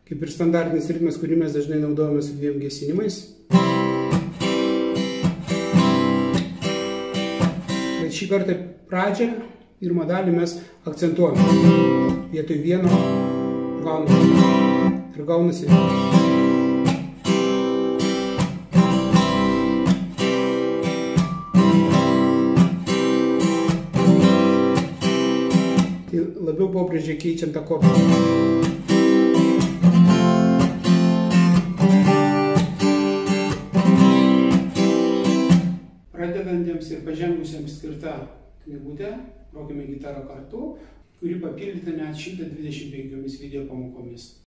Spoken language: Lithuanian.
kaip ir standartinis ritmas, kurį mes dažnai naudojame su dviem gesinimais. Bet šį kartą pradžią, pirmą dalį mes akcentuojame. Vietoj vieno gauname ir gaunasi. Tai labiau pabrėžia keičiant akordą. Pradedantiems ir pažengusiems skirta knygutė Grokime gitarą kartu, kuri papildyta net 125 video pamokomis.